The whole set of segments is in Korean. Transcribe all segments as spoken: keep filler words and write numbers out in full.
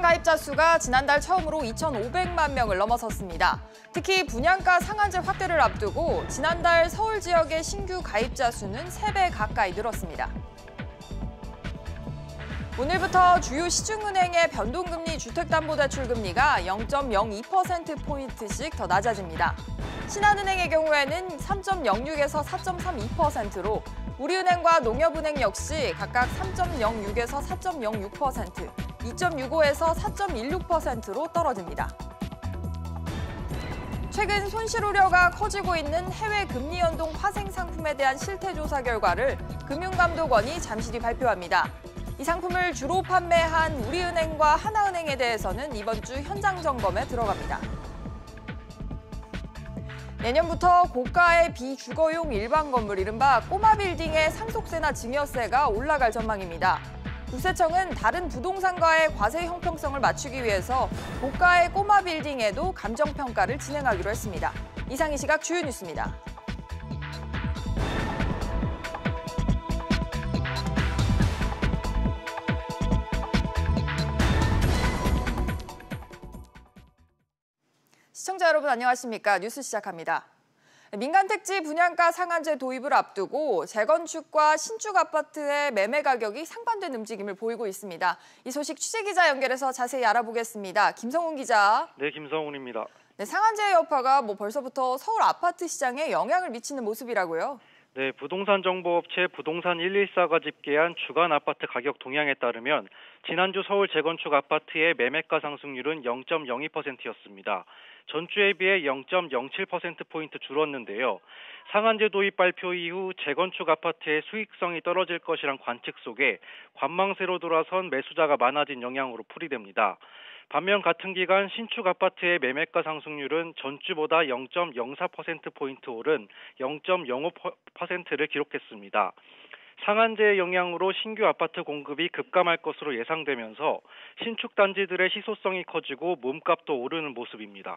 가입자 수가 지난달 처음으로 이천오백만 명을 넘어섰습니다. 특히 분양가 상한제 확대를 앞두고 지난달 서울 지역의 신규 가입자 수는 세 배 가까이 늘었습니다. 오늘부터 주요 시중은행의 변동금리 주택담보대출금리가 영 점 영이 퍼센트포인트씩 더 낮아집니다. 신한은행의 경우에는 삼 점 영육에서 사 점 삼이 퍼센트로 우리은행과 농협은행 역시 각각 삼 점 영육에서 사 점 영육 퍼센트, 이 점 육오에서 사 점 일육 퍼센트로 떨어집니다. 최근 손실 우려가 커지고 있는 해외 금리 연동 파생 상품에 대한 실태 조사 결과를 금융감독원이 잠시 뒤 발표합니다. 이 상품을 주로 판매한 우리은행과 하나은행에 대해서는 이번 주 현장 점검에 들어갑니다. 내년부터 고가의 비주거용 일반 건물, 이른바 꼬마 빌딩의 상속세나 증여세가 올라갈 전망입니다. 국세청은 다른 부동산과의 과세 형평성을 맞추기 위해서 고가의 꼬마 빌딩에도 감정평가를 진행하기로 했습니다. 이상 이 시각 주요 뉴스입니다. 시청자 여러분 안녕하십니까? 뉴스 시작합니다. 민간 택지 분양가 상한제 도입을 앞두고 재건축과 신축 아파트의 매매 가격이 상반된 움직임을 보이고 있습니다. 이 소식 취재기자 연결해서 자세히 알아보겠습니다. 김성훈 기자. 네, 김성훈입니다. 네, 상한제의 여파가 뭐 벌써부터 서울 아파트 시장에 영향을 미치는 모습이라고요? 네, 부동산 정보업체 부동산 일일사가 집계한 주간 아파트 가격 동향에 따르면 지난주 서울 재건축 아파트의 매매가 상승률은 영 점 영이 퍼센트였습니다. 전주에 비해 영 점 영칠 퍼센트포인트 줄었는데요. 상한제 도입 발표 이후 재건축 아파트의 수익성이 떨어질 것이란 관측 속에 관망세로 돌아선 매수자가 많아진 영향으로 풀이됩니다. 반면 같은 기간 신축 아파트의 매매가 상승률은 전주보다 영 점 영사 퍼센트포인트 오른 영 점 영오 퍼센트를 기록했습니다. 상한제의 영향으로 신규 아파트 공급이 급감할 것으로 예상되면서 신축 단지들의 희소성이 커지고 몸값도 오르는 모습입니다.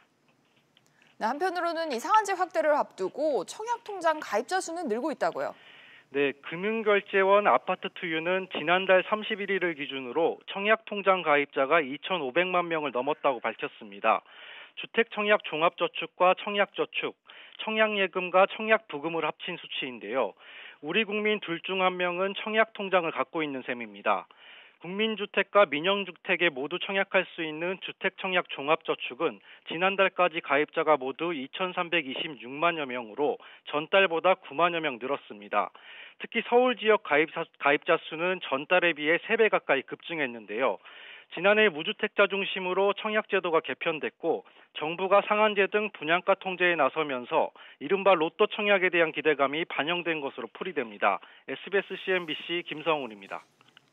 네, 한편으로는 이 상한제 확대를 앞두고 청약통장 가입자 수는 늘고 있다고요? 네, 금융결제원 아파트 투유는 지난달 삼십일 일을 기준으로 청약통장 가입자가 이천오백만 명을 넘었다고 밝혔습니다. 주택청약 종합저축과 청약저축, 청약예금과 청약부금을 합친 수치인데요. 우리 국민 둘 중 한 명은 청약통장을 갖고 있는 셈입니다. 국민주택과 민영주택에 모두 청약할 수 있는 주택청약 종합저축은 지난달까지 가입자가 모두 이천삼백이십육만여 명으로 전달보다 구만여 명 늘었습니다. 특히 서울 지역 가입자, 가입자 수는 전달에 비해 세 배 가까이 급증했는데요. 지난해 무주택자 중심으로 청약제도가 개편됐고 정부가 상한제 등 분양가 통제에 나서면서 이른바 로또 청약에 대한 기대감이 반영된 것으로 풀이됩니다. 에스비에스 씨엔비씨 김성훈입니다.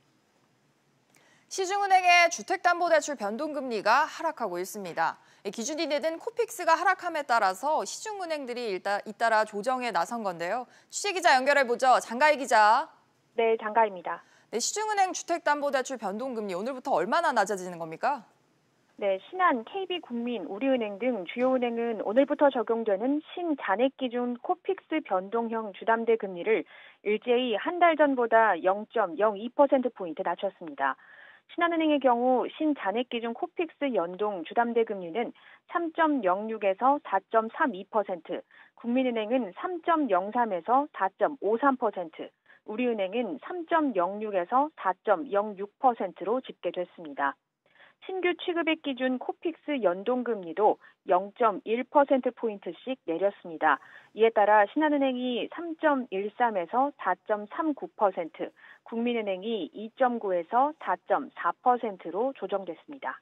시중은행의 주택담보대출 변동금리가 하락하고 있습니다. 기준이 내는 코픽스가 하락함에 따라서 시중은행들이 잇따라 조정에 나선 건데요. 취재기자 연결해보죠. 장가희 기자. 네, 장가희입니다. 네, 시중은행 주택담보대출 변동금리 오늘부터 얼마나 낮아지는 겁니까? 네, 신한, 케이비국민, 우리은행 등 주요 은행은 오늘부터 적용되는 신잔액 기준 코픽스 변동형 주담대 금리를 일제히 한 달 전보다 영 점 영이 퍼센트포인트 낮췄습니다. 신한은행의 경우 신잔액 기준 코픽스 연동 주담대 금리는 삼 점 영육에서 사 점 삼이 퍼센트, 국민은행은 삼 점 영삼에서 사 점 오삼 퍼센트, 우리은행은 삼 점 영육에서 사 점 영육 퍼센트로 집계됐습니다. 신규 취급액 기준 코픽스 연동금리도 영 점 일 퍼센트포인트씩 내렸습니다. 이에 따라 신한은행이 삼 점 일삼에서 사 점 삼구 퍼센트, 국민은행이 이 점 구에서 사 점 사 퍼센트로 조정됐습니다.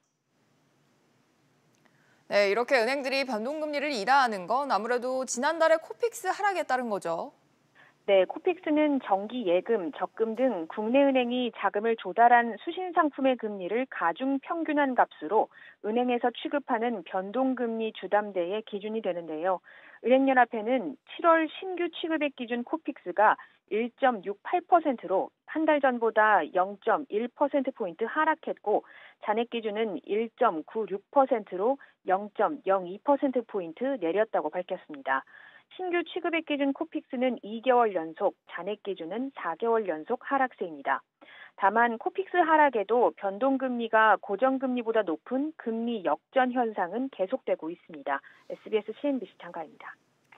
네, 이렇게 은행들이 변동금리를 인하하는 건 아무래도 지난달에 코픽스 하락에 따른 거죠. 네, 코픽스는 정기 예금, 적금 등 국내 은행이 자금을 조달한 수신 상품의 금리를 가중 평균한 값으로 은행에서 취급하는 변동금리 주담대의 기준이 되는데요. 은행연합회는 칠월 신규 취급액 기준 코픽스가 일 점 육팔 퍼센트로 한 달 전보다 영 점 일 퍼센트포인트 하락했고 잔액 기준은 일 점 구육 퍼센트로 영 점 영이 퍼센트포인트 내렸다고 밝혔습니다. 신규 취급액 기준 코픽스는 이 개월 연속, 잔액 기준은 사 개월 연속 하락세입니다. 다만 코픽스 하락에도 변동금리가 고정금리보다 높은 금리 역전 현상은 계속되고 있습니다. 에스비에스 씨엔비씨 장가입니다.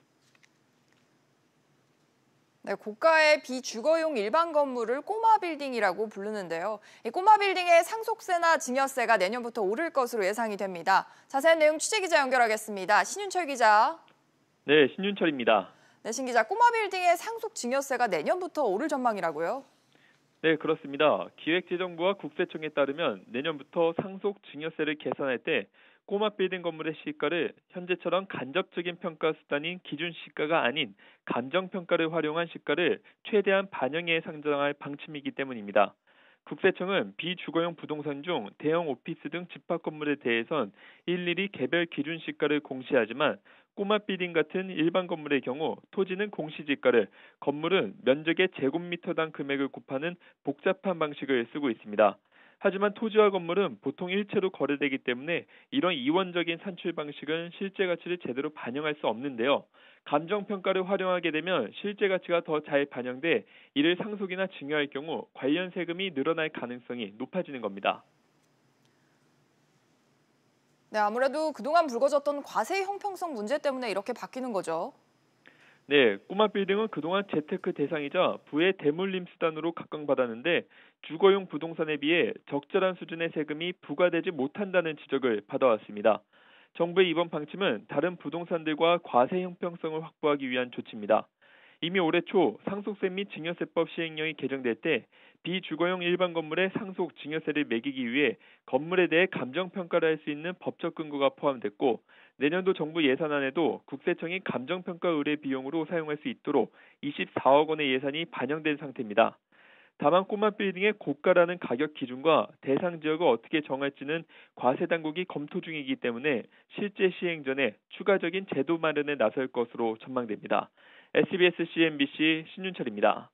네, 고가의 비주거용 일반 건물을 꼬마 빌딩이라고 부르는데요. 이 꼬마 빌딩의 상속세나 증여세가 내년부터 오를 것으로 예상이 됩니다. 자세한 내용 취재기자 연결하겠습니다. 신윤철 기자. 네, 신윤철입니다. 네, 신 기자, 꼬마 빌딩의 상속 증여세가 내년부터 오를 전망이라고요? 네, 그렇습니다. 기획재정부와 국세청에 따르면 내년부터 상속 증여세를 계산할 때 꼬마 빌딩 건물의 시가를 현재처럼 간접적인 평가 수단인 기준 시가가 아닌 감정평가를 활용한 시가를 최대한 반영해 상정할 방침이기 때문입니다. 국세청은 비주거용 부동산 중 대형 오피스 등 집합 건물에 대해선 일일이 개별 기준 시가를 공시하지만 꼬마 빌딩 같은 일반 건물의 경우 토지는 공시지가를, 건물은 면적의 제곱미터당 금액을 곱하는 복잡한 방식을 쓰고 있습니다. 하지만 토지와 건물은 보통 일체로 거래되기 때문에 이런 이원적인 산출 방식은 실제 가치를 제대로 반영할 수 없는데요. 감정평가를 활용하게 되면 실제 가치가 더 잘 반영돼 이를 상속이나 증여할 경우 관련 세금이 늘어날 가능성이 높아지는 겁니다. 네, 아무래도 그동안 불거졌던 과세 형평성 문제 때문에 이렇게 바뀌는 거죠. 네, 꼬마 빌딩은 그동안 재테크 대상이자 부의 대물림 수단으로 각광받았는데 주거용 부동산에 비해 적절한 수준의 세금이 부과되지 못한다는 지적을 받아왔습니다. 정부의 이번 방침은 다른 부동산들과 과세 형평성을 확보하기 위한 조치입니다. 이미 올해 초 상속세 및 증여세법 시행령이 개정될 때 비주거용 일반 건물의 상속 증여세를 매기기 위해 건물에 대해 감정평가를 할 수 있는 법적 근거가 포함됐고 내년도 정부 예산안에도 국세청이 감정평가 의뢰 비용으로 사용할 수 있도록 이십사억 원의 예산이 반영된 상태입니다. 다만 꼬마 빌딩의 고가라는 가격 기준과 대상 지역을 어떻게 정할지는 과세 당국이 검토 중이기 때문에 실제 시행 전에 추가적인 제도 마련에 나설 것으로 전망됩니다. 에스비에스 씨엔비씨 신윤철입니다.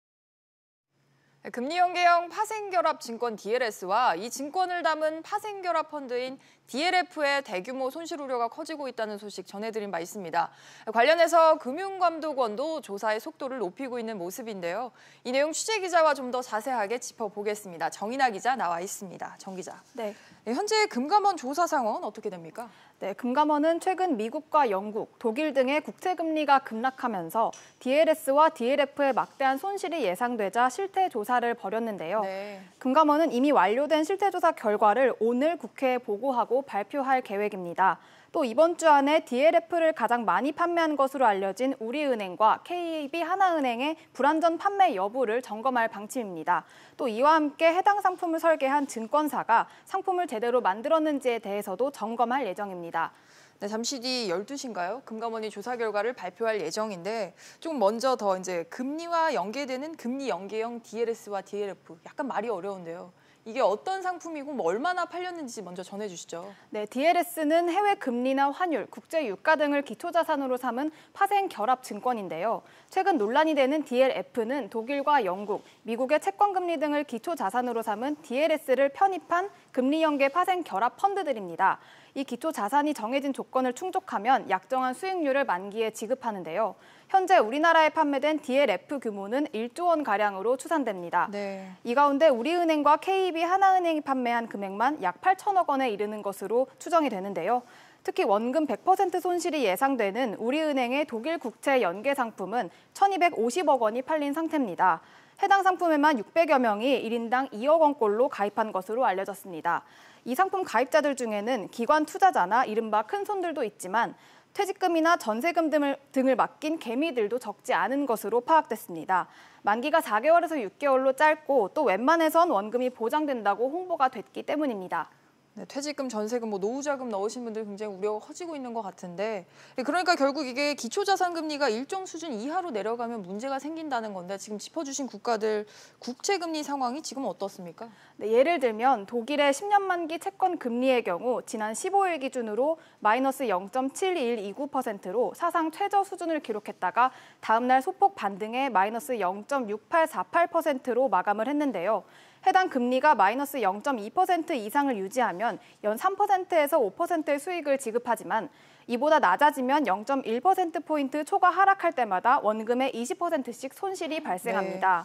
금리 연계형 파생결합 증권 디엘에스와 이 증권을 담은 파생결합 펀드인 디엘에프의 대규모 손실 우려가 커지고 있다는 소식 전해드린 바 있습니다. 관련해서 금융감독원도 조사의 속도를 높이고 있는 모습인데요. 이 내용 취재기자와 좀 더 자세하게 짚어보겠습니다. 정인아 기자 나와 있습니다. 정 기자. 네. 현재 금감원 조사 상황은 어떻게 됩니까? 네, 금감원은 최근 미국과 영국, 독일 등의 국채금리가 급락하면서 디엘에스와 디엘에프의 막대한 손실이 예상되자 실태 조사를 벌였는데요. 네. 금감원은 이미 완료된 실태 조사 결과를 오늘 국회에 보고하고 발표할 계획입니다. 또 이번 주 안에 디엘에프를 가장 많이 판매한 것으로 알려진 우리은행과 케이에이비 하나은행의 불완전 판매 여부를 점검할 방침입니다. 또 이와 함께 해당 상품을 설계한 증권사가 상품을 제대로 만들었는지에 대해서도 점검할 예정입니다. 네, 잠시 뒤 열두 시인가요? 금감원이 조사 결과를 발표할 예정인데 좀 먼저 더 이제 금리와 연계되는 금리 연계형 디엘에스와 디엘에프 약간 말이 어려운데요. 이게 어떤 상품이고 뭐 얼마나 팔렸는지 먼저 전해주시죠. 네, 디엘에스는 해외 금리나 환율, 국제 유가 등을 기초자산으로 삼은 파생 결합 증권인데요. 최근 논란이 되는 디엘에프는 독일과 영국, 미국의 채권 금리 등을 기초자산으로 삼은 디엘에스를 편입한 금리 연계 파생 결합 펀드들입니다. 이 기초 자산이 정해진 조건을 충족하면 약정한 수익률을 만기에 지급하는데요. 현재 우리나라에 판매된 디엘에프 규모는 일조 원가량으로 추산됩니다. 네. 이 가운데 우리은행과 케이에이비 하나은행이 판매한 금액만 약 팔천억 원에 이르는 것으로 추정이 되는데요. 특히 원금 백 퍼센트 손실이 예상되는 우리은행의 독일 국채 연계 상품은 천이백오십억 원이 팔린 상태입니다. 해당 상품에만 육백여 명이 일 인당 이억 원꼴로 가입한 것으로 알려졌습니다. 이 상품 가입자들 중에는 기관 투자자나 이른바 큰손들도 있지만 퇴직금이나 전세금 등을, 등을 맡긴 개미들도 적지 않은 것으로 파악됐습니다. 만기가 사 개월에서 육 개월로 짧고 또 웬만해선 원금이 보장된다고 홍보가 됐기 때문입니다. 네, 퇴직금, 전세금, 뭐 노후자금 넣으신 분들 굉장히 우려가 커지고 있는 것 같은데 그러니까 결국 이게 기초자산금리가 일정 수준 이하로 내려가면 문제가 생긴다는 건데 지금 짚어주신 국가들 국채금리 상황이 지금 어떻습니까? 네, 예를 들면 독일의 십 년 만기 채권 금리의 경우 지난 십오 일 기준으로 마이너스 영 점 칠일이구 퍼센트로 사상 최저 수준을 기록했다가 다음 날 소폭 반등해 마이너스 영 점 육팔사팔 퍼센트로 마감을 했는데요. 해당 금리가 마이너스 영 점 이 퍼센트 이상을 유지하면 연 삼 퍼센트에서 오 퍼센트의 수익을 지급하지만 이보다 낮아지면 영 점 일 퍼센트 포인트 초과 하락할 때마다 원금의 이십 퍼센트씩 손실이 발생합니다. 네.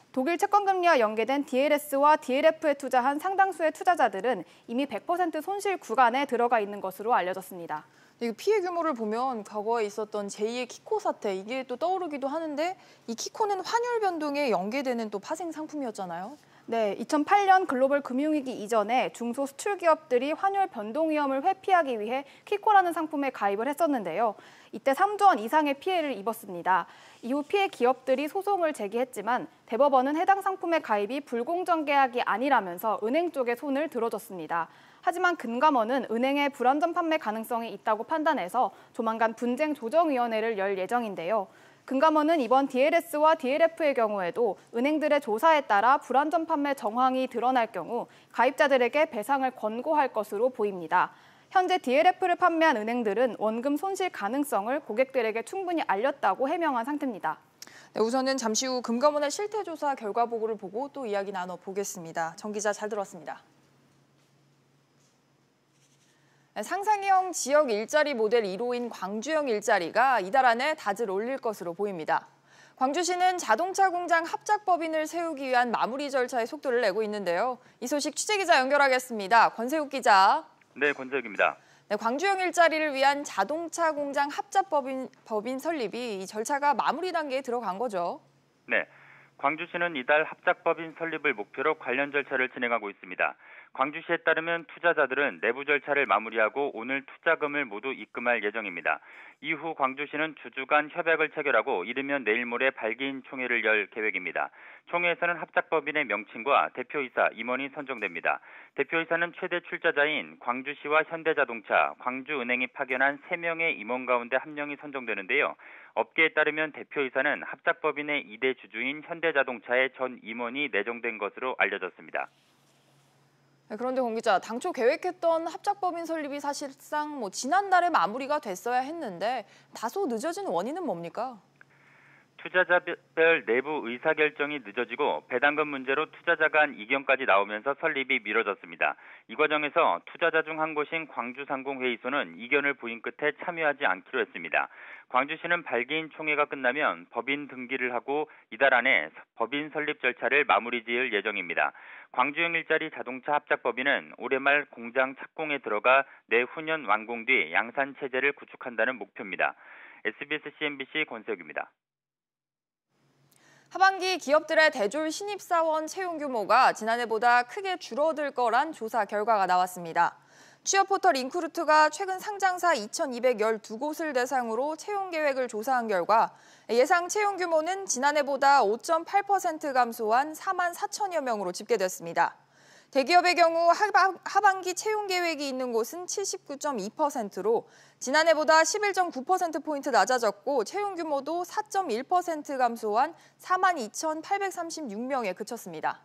독일 채권금리와 연계된 디엘에스와 디엘에프에 투자한 상당수의 투자자들은 이미 백 퍼센트 손실 구간에 들어가 있는 것으로 알려졌습니다. 이 피해 규모를 보면 과거에 있었던 제이의 키코 사태, 이게 또 떠오르기도 하는데 이 키코는 환율 변동에 연계되는 또 파생 상품이었잖아요. 네, 이천팔 년 글로벌 금융위기 이전에 중소수출기업들이 환율 변동 위험을 회피하기 위해 키코라는 상품에 가입을 했었는데요. 이때 삼조 원 이상의 피해를 입었습니다. 이후 피해 기업들이 소송을 제기했지만 대법원은 해당 상품의 가입이 불공정 계약이 아니라면서 은행 쪽에 손을 들어줬습니다. 하지만 금감원은 은행의 불안전 판매 가능성이 있다고 판단해서 조만간 분쟁 조정위원회를 열 예정인데요. 금감원은 이번 디엘에스와 디엘에프의 경우에도 은행들의 조사에 따라 불안전 판매 정황이 드러날 경우 가입자들에게 배상을 권고할 것으로 보입니다. 현재 디엘에프를 판매한 은행들은 원금 손실 가능성을 고객들에게 충분히 알렸다고 해명한 상태입니다. 네, 우선은 잠시 후 금감원의 실태조사 결과 보고를 보고 또 이야기 나눠보겠습니다. 정 기자 잘 들었습니다. 상상형 지역 일자리 모델 일 호인 광주형 일자리가 이달 안에 닷을 올릴 것으로 보입니다. 광주시는 자동차 공장 합작법인을 세우기 위한 마무리 절차에 속도를 내고 있는데요. 이 소식 취재기자 연결하겠습니다. 권세욱 기자. 네, 권세욱입니다. 네, 광주형 일자리를 위한 자동차 공장 합작법인 법인 설립이 이 절차가 마무리 단계에 들어간 거죠. 네, 광주시는 이달 합작법인 설립을 목표로 관련 절차를 진행하고 있습니다. 광주시에 따르면 투자자들은 내부 절차를 마무리하고 오늘 투자금을 모두 입금할 예정입니다. 이후 광주시는 주주 간 협약을 체결하고 이르면 내일 모레 발기인 총회를 열 계획입니다. 총회에서는 합작법인의 명칭과 대표이사, 임원이 선정됩니다. 대표이사는 최대 출자자인 광주시와 현대자동차, 광주은행이 파견한 세 명의 임원 가운데 한 명이 선정되는데요. 업계에 따르면 대표이사는 합작법인의 이 대 주주인 현대자동차의 전 임원이 내정된 것으로 알려졌습니다. 네, 그런데 공 기자, 당초 계획했던 합작법인 설립이 사실상 뭐 지난달에 마무리가 됐어야 했는데 다소 늦어진 원인은 뭡니까? 투자자별 내부 의사결정이 늦어지고 배당금 문제로 투자자 간 이견까지 나오면서 설립이 미뤄졌습니다. 이 과정에서 투자자 중 한 곳인 광주상공회의소는 이견을 부인 끝에 참여하지 않기로 했습니다. 광주시는 발기인 총회가 끝나면 법인 등기를 하고 이달 안에 법인 설립 절차를 마무리 지을 예정입니다. 광주형 일자리 자동차 합작법인은 올해 말 공장 착공에 들어가 내후년 완공 뒤 양산 체제를 구축한다는 목표입니다. 에스비에스 씨엔비씨 권세욱입니다. 하반기 기업들의 대졸 신입사원 채용 규모가 지난해보다 크게 줄어들 거란 조사 결과가 나왔습니다. 취업 포털 인크루트가 최근 상장사 이천이백십이 곳을 대상으로 채용 계획을 조사한 결과 예상 채용 규모는 지난해보다 오 점 팔 퍼센트 감소한 사만 사천여 명으로 집계됐습니다. 대기업의 경우 하반기 채용 계획이 있는 곳은 칠십구 점 이 퍼센트로 지난해보다 십일 점 구 퍼센트포인트 낮아졌고 채용 규모도 사 점 일 퍼센트 감소한 사만 이천팔백삼십육 명에 그쳤습니다.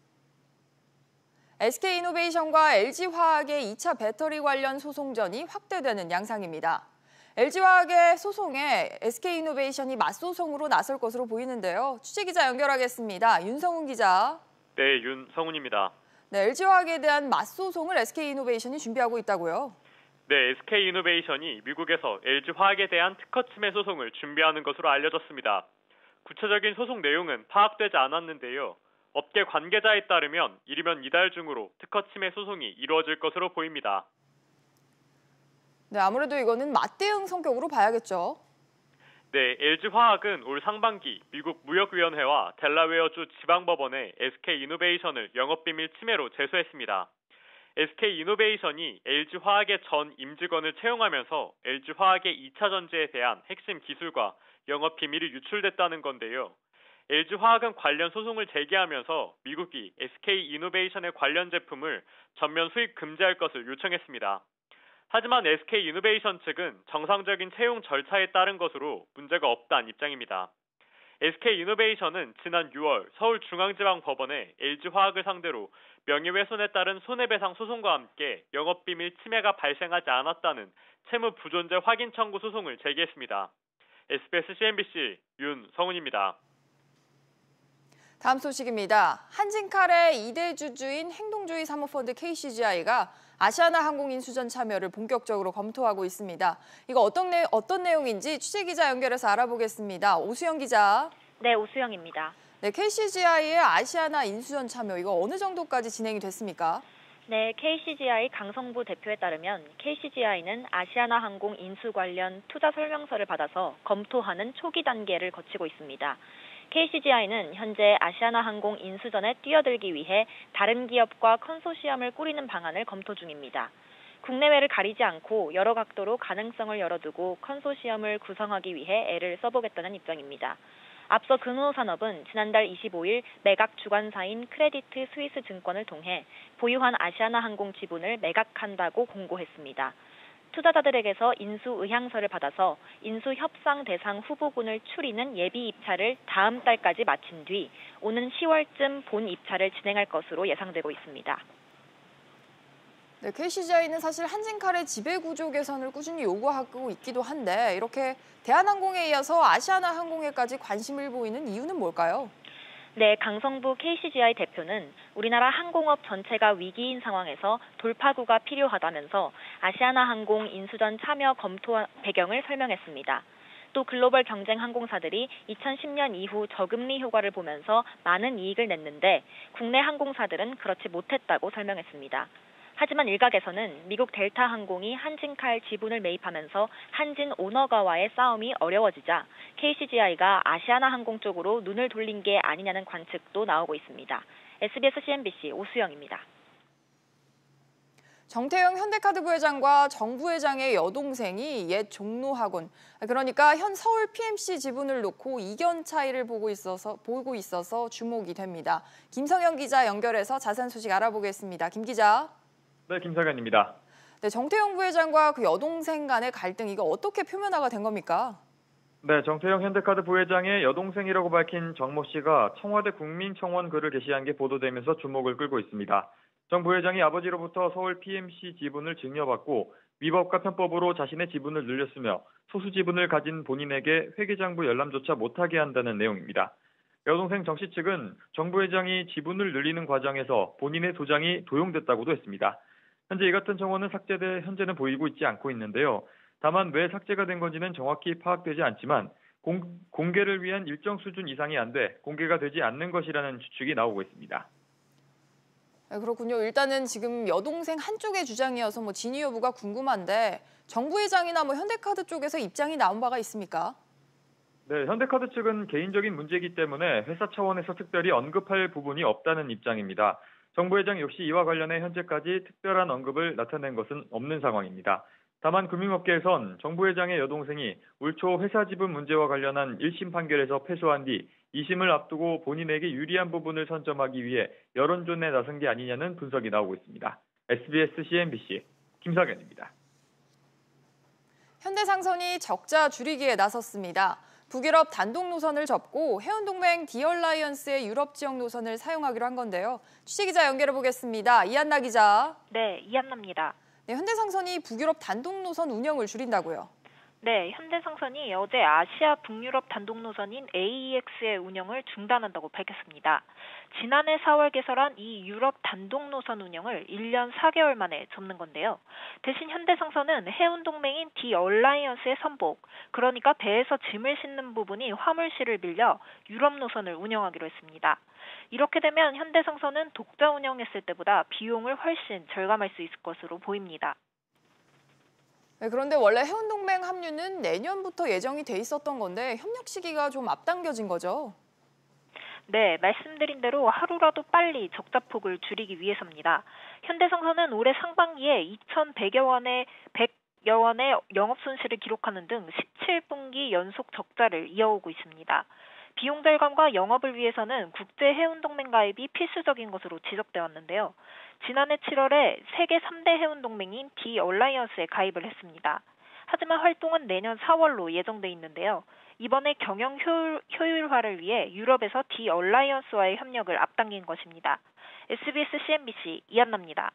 에스케이이노베이션과 엘지화학의 이 차 배터리 관련 소송전이 확대되는 양상입니다. 엘지화학의 소송에 에스케이이노베이션이 맞소송으로 나설 것으로 보이는데요. 취재기자 연결하겠습니다. 윤성훈 기자. 네, 윤성훈입니다. 네, 엘지화학에 대한 맞소송을 에스케이이노베이션이 준비하고 있다고요? 네, 에스케이이노베이션이 미국에서 엘지화학에 대한 특허 침해 소송을 준비하는 것으로 알려졌습니다. 구체적인 소송 내용은 파악되지 않았는데요. 업계 관계자에 따르면 이르면 이달 중으로 특허 침해 소송이 이루어질 것으로 보입니다. 네, 아무래도 이거는 맞대응 성격으로 봐야겠죠. 네, 엘지화학은 올 상반기 미국 무역위원회와 델라웨어주 지방법원에 에스케이이노베이션을 영업비밀 침해로 제소했습니다. 에스케이이노베이션이 엘지화학의 전 임직원을 채용하면서 엘지화학의 이 차 전지에 대한 핵심 기술과 영업비밀이 유출됐다는 건데요. 엘지화학은 관련 소송을 제기하면서 미국이 에스케이이노베이션의 관련 제품을 전면 수입 금지할 것을 요청했습니다. 하지만 에스케이이노베이션 측은 정상적인 채용 절차에 따른 것으로 문제가 없다는 입장입니다. 에스케이이노베이션은 지난 유월 서울중앙지방법원에 엘지화학을 상대로 명예훼손에 따른 손해배상 소송과 함께 영업비밀 침해가 발생하지 않았다는 채무 부존재 확인 청구 소송을 제기했습니다. 에스비에스 씨엔비씨 윤성훈입니다. 다음 소식입니다. 한진칼의 이 대 주주인 행동주의 사모펀드 케이씨지아이가 아시아나항공 인수전 참여를 본격적으로 검토하고 있습니다. 이거 어떤, 내, 어떤 내용인지 취재기자 연결해서 알아보겠습니다. 오수영 기자. 네, 오수영입니다. 네, 케이씨지아이의 아시아나 인수전 참여 이거 어느 정도까지 진행이 됐습니까? 네, 케이씨지아이 강성부 대표에 따르면 케이씨지아이는 아시아나항공 인수 관련 투자 설명서를 받아서 검토하는 초기 단계를 거치고 있습니다. 케이씨지아이는 현재 아시아나항공 인수전에 뛰어들기 위해 다른 기업과 컨소시엄을 꾸리는 방안을 검토 중입니다. 국내외를 가리지 않고 여러 각도로 가능성을 열어두고 컨소시엄을 구성하기 위해 애를 써보겠다는 입장입니다. 앞서 근호산업은 지난달 이십오일 매각 주관사인 크레디트 스위스 증권을 통해 보유한 아시아나항공 지분을 매각한다고 공고했습니다. 투자자들에게서 인수 의향서를 받아서 인수 협상 대상 후보군을 추리는 예비 입찰을 다음 달까지 마친 뒤 오는 시월쯤 본 입찰을 진행할 것으로 예상되고 있습니다. 네, 케이씨지아이는 사실 한진칼의 지배구조 개선을 꾸준히 요구하고 있기도 한데 이렇게 대한항공에 이어서 아시아나항공에까지 관심을 보이는 이유는 뭘까요? 네, 강성부 케이씨지아이 대표는 우리나라 항공업 전체가 위기인 상황에서 돌파구가 필요하다면서 아시아나항공 인수전 참여 검토 배경을 설명했습니다. 또 글로벌 경쟁 항공사들이 이천십년 이후 저금리 효과를 보면서 많은 이익을 냈는데 국내 항공사들은 그렇지 못했다고 설명했습니다. 하지만 일각에서는 미국 델타 항공이 한진칼 지분을 매입하면서 한진 오너가와의 싸움이 어려워지자 케이씨지아이가 아시아나항공 쪽으로 눈을 돌린 게 아니냐는 관측도 나오고 있습니다. 에스비에스 씨엔비씨 오수영입니다. 정태영 현대카드 부회장과 정 부회장의 여동생이 옛 종로학원, 그러니까 현 서울 피엠씨 지분을 놓고 이견 차이를 보고 있어서 보고 있어서 주목이 됩니다. 김성현 기자 연결해서 자세한 소식 알아보겠습니다. 김 기자. 네, 김성현입니다. 네, 정태영 부회장과 그 여동생 간의 갈등 이거 어떻게 표면화가 된 겁니까? 네, 정태영 현대카드 부회장의 여동생이라고 밝힌 정모 씨가 청와대 국민청원 글을 게시한 게 보도되면서 주목을 끌고 있습니다. 정 부회장이 아버지로부터 서울 피엠씨 지분을 증여받고 위법과 편법으로 자신의 지분을 늘렸으며 소수 지분을 가진 본인에게 회계장부 열람조차 못하게 한다는 내용입니다. 여동생 정 씨 측은 정 부회장이 지분을 늘리는 과정에서 본인의 도장이 도용됐다고도 했습니다. 현재 이 같은 정원은 삭제돼 현재는 보이고 있지 않고 있는데요. 다만 왜 삭제가 된 건지는 정확히 파악되지 않지만 공, 공개를 위한 일정 수준 이상이 안 돼 공개가 되지 않는 것이라는 추측이 나오고 있습니다. 네, 그렇군요. 일단은 지금 여동생 한쪽의 주장이어서 뭐 진위 여부가 궁금한데 정 부회장이나 뭐 현대카드 쪽에서 입장이 나온 바가 있습니까? 네, 현대카드 측은 개인적인 문제이기 때문에 회사 차원에서 특별히 언급할 부분이 없다는 입장입니다. 정 부회장 역시 이와 관련해 현재까지 특별한 언급을 나타낸 것은 없는 상황입니다. 다만 금융업계에선 정 부회장의 여동생이 올 초 회사 지분 문제와 관련한 일 심 판결에서 패소한 뒤 이 심을 앞두고 본인에게 유리한 부분을 선점하기 위해 여론전에 나선 게 아니냐는 분석이 나오고 있습니다. 에스비에스 씨엔비씨 김성현입니다. 현대상선이 적자 줄이기에 나섰습니다. 북유럽 단독 노선을 접고 해운동맹 디얼라이언스의 유럽 지역 노선을 사용하기로 한 건데요. 취재기자 연결해 보겠습니다. 이한나 기자. 네, 이한나입니다. 네, 현대상선이 북유럽 단독 노선 운영을 줄인다고요. 네, 현대상선이 어제 아시아 북유럽 단독 노선인 에이이엑스의 운영을 중단한다고 밝혔습니다. 지난해 사월 개설한 이 유럽 단독 노선 운영을 일 년 사 개월 만에 접는 건데요. 대신 현대상선은 해운동맹인 디얼라이언스의 선복, 그러니까 배에서 짐을 싣는 부분이 화물실을 빌려 유럽 노선을 운영하기로 했습니다. 이렇게 되면 현대상선은 독자 운영했을 때보다 비용을 훨씬 절감할 수 있을 것으로 보입니다. 네, 그런데 원래 해운동맹 합류는 내년부터 예정이 돼 있었던 건데 협력 시기가 좀 앞당겨진 거죠? 네, 말씀드린 대로 하루라도 빨리 적자폭을 줄이기 위해서입니다. 현대상선은 올해 상반기에 이천백여 원의 백여 원의 영업 손실을 기록하는 등 십칠 분기 연속 적자를 이어오고 있습니다. 비용 절감과 영업을 위해서는 국제 해운동맹 가입이 필수적인 것으로 지적돼 왔는데요. 지난해 칠월에 세계 삼 대 해운동맹인 디얼라이언스에 가입을 했습니다. 하지만 활동은 내년 사월로 예정돼 있는데요. 이번에 경영 효율, 효율화를 위해 유럽에서 디얼라이언스와의 협력을 앞당긴 것입니다. 에스비에스 씨엔비씨 이한나입니다.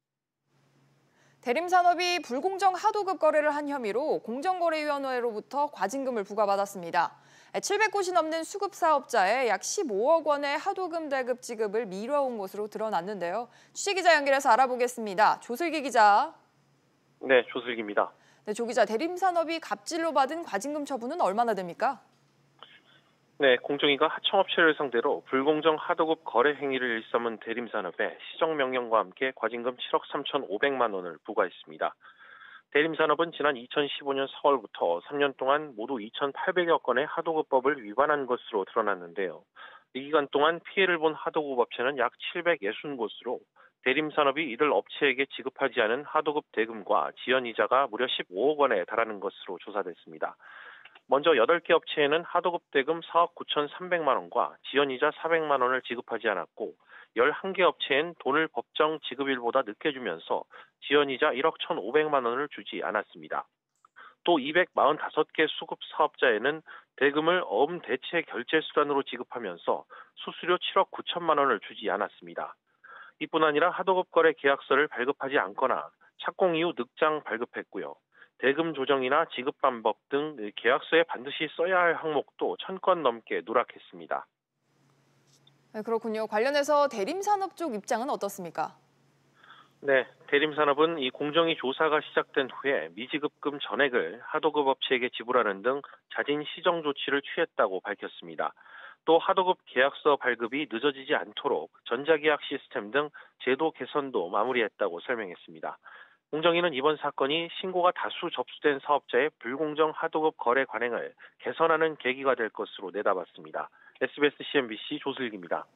대림산업이 불공정 하도급 거래를 한 혐의로 공정거래위원회로부터 과징금을 부과받았습니다. 칠백 곳이 넘는 수급 사업자에 약 십오억 원의 하도급 대급 지급을 미뤄온 것으로 드러났는데요. 취재기자 연결해서 알아보겠습니다. 조슬기 기자. 네, 조슬기입니다. 네, 조 기자, 대림산업이 갑질로 받은 과징금 처분은 얼마나 됩니까? 네, 공정위가 하청업체를 상대로 불공정 하도급 거래 행위를 일삼은 대림산업에 시정명령과 함께 과징금 칠억 삼천오백만 원을 부과했습니다. 대림산업은 지난 이천십오 년 사월부터 삼 년 동안 모두 이천팔백여 건의 하도급법을 위반한 것으로 드러났는데요. 이 기간 동안 피해를 본 하도급 업체는 약 칠백육십 곳으로 대림산업이 이들 업체에게 지급하지 않은 하도급 대금과 지연이자가 무려 십오억 원에 달하는 것으로 조사됐습니다. 먼저 여덟 개 업체에는 하도급 대금 사억 구천삼백만 원과 지연이자 사백만 원을 지급하지 않았고 열한 개 업체엔 돈을 법정 지급일보다 늦게 주면서 지연이자 일억 천오백만 원을 주지 않았습니다. 또 이백사십오 개 수급 사업자에는 대금을 어음 대체 결제 수단으로 지급하면서 수수료 칠억 구천만 원을 주지 않았습니다. 이뿐 아니라 하도급 거래 계약서를 발급하지 않거나 착공 이후 늑장 발급했고요. 대금 조정이나 지급 방법 등 계약서에 반드시 써야 할 항목도 천 건 넘게 누락했습니다. 네, 그렇군요. 관련해서 대림산업 쪽 입장은 어떻습니까? 네, 대림산업은 이 공정위 조사가 시작된 후에 미지급금 전액을 하도급 업체에게 지불하는 등 자진 시정 조치를 취했다고 밝혔습니다. 또 하도급 계약서 발급이 늦어지지 않도록 전자계약 시스템 등 제도 개선도 마무리했다고 설명했습니다. 공정위는 이번 사건이 신고가 다수 접수된 사업자의 불공정 하도급 거래 관행을 개선하는 계기가 될 것으로 내다봤습니다. 에스비에스 씨엔비씨 조슬기입니다.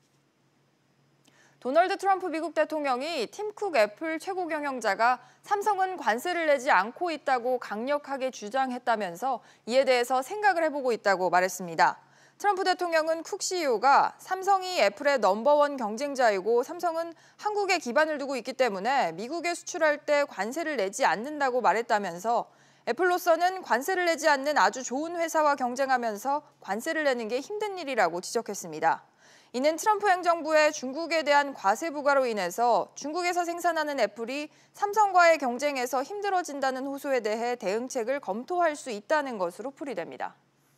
도널드 트럼프 미국 대통령이 팀 쿡 애플 최고 경영자가 삼성은 관세를 내지 않고 있다고 강력하게 주장했다면서 이에 대해서 생각을 해보고 있다고 말했습니다. 트럼프 대통령은 쿡 씨이오가 삼성이 애플의 넘버원 경쟁자이고 삼성은 한국에 기반을 두고 있기 때문에 미국에 수출할 때 관세를 내지 않는다고 말했다면서 애플로서는 관세를 내지 않는 아주 좋은 회사와 경쟁하면서 관세를 내는 게 힘든 일이라고 지적했습니다. 이는 트럼프 행정부의 중국에 대한 과세 부과로 인해서 중국에서 생산하는 애플이 삼성과의 경쟁에서 힘들어진다는 호소에 대해 대응책을 검토할 수 있다는 것으로 풀이됩니다.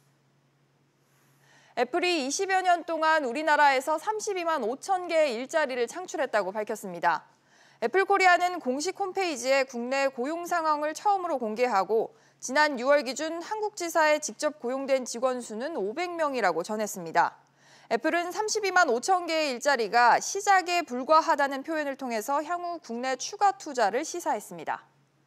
애플이 이십여 년 동안 우리나라에서 삼십이만 오천 개의 일자리를 창출했다고 밝혔습니다. 애플코리아는 공식 홈페이지에 국내 고용 상황을 처음으로 공개하고 지난 유월 기준 한국 지사에 직접 고용된 직원 수는 오백 명이라고 전했습니다. 애플은 삼십이만 오천 개의 일자리가 시작에 불과하다는 표현을 통해서 향후 국내 추가 투자를 시사했습니다.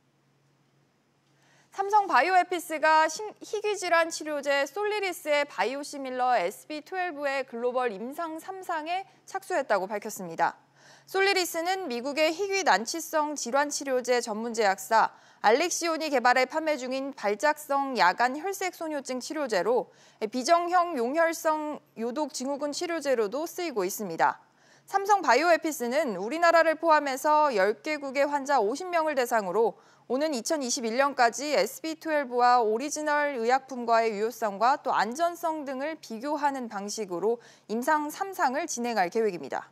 삼성 바이오에피스가 희귀질환 치료제 솔리리스의 바이오시밀러 에스비 십이의 글로벌 임상 삼 상에 착수했다고 밝혔습니다. 솔리리스는 미국의 희귀 난치성 질환 치료제 전문 제약사 알렉시온이 개발해 판매 중인 발작성 야간 혈색소뇨증 치료제로 비정형 용혈성 요독 증후군 치료제로도 쓰이고 있습니다. 삼성 바이오에피스는 우리나라를 포함해서 열 개국의 환자 오십 명을 대상으로 오는 이천이십일 년까지 에스비 십이와 오리지널 의약품과의 유효성과 또 안전성 등을 비교하는 방식으로 임상 삼 상을 진행할 계획입니다.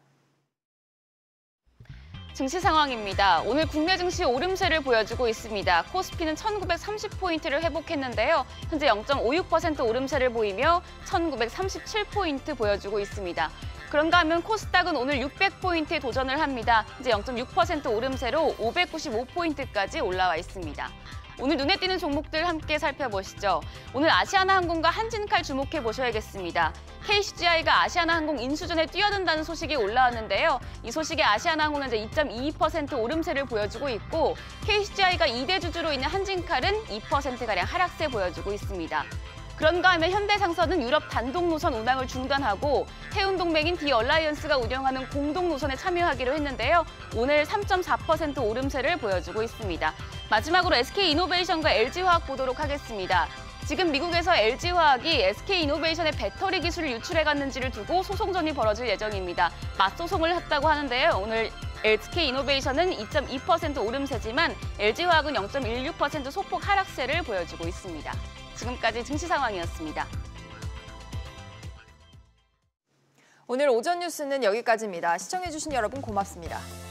증시 상황입니다. 오늘 국내 증시 오름세를 보여주고 있습니다. 코스피는 천구백삼십 포인트를 회복했는데요. 현재 영 점 오육 퍼센트 오름세를 보이며 천구백삼십칠 포인트 보여주고 있습니다. 그런가 하면 코스닥은 오늘 육백 포인트에 도전을 합니다. 이제 영 점 육 퍼센트 오름세로 오백구십오 포인트까지 올라와 있습니다. 오늘 눈에 띄는 종목들 함께 살펴보시죠. 오늘 아시아나항공과 한진칼 주목해 보셔야겠습니다. 케이씨지아이가 아시아나항공 인수전에 뛰어든다는 소식이 올라왔는데요. 이 소식에 아시아나항공은 이제 이 점 이이 퍼센트 오름세를 보여주고 있고 케이씨지아이가 이 대 주주로 있는 한진칼은 이 퍼센트가량 하락세 보여주고 있습니다. 그런가 하면 현대상선은 유럽 단독 노선 운항을 중단하고 해운동맹인 디얼라이언스가 운영하는 공동 노선에 참여하기로 했는데요. 오늘 삼 점 사 퍼센트 오름세를 보여주고 있습니다. 마지막으로 에스케이이노베이션과 엘지화학 보도록 하겠습니다. 지금 미국에서 엘지화학이 에스케이이노베이션의 배터리 기술을 유출해갔는지를 두고 소송전이 벌어질 예정입니다. 맞소송을 했다고 하는데요. 오늘 에스케이이노베이션은 이 점 이 퍼센트 오름세지만 엘지화학은 영 점 일육 퍼센트 소폭 하락세를 보여주고 있습니다. 지금까지 증시 상황이었습니다. 오늘 오전 뉴스는 여기까지입니다. 시청해주신 여러분 고맙습니다.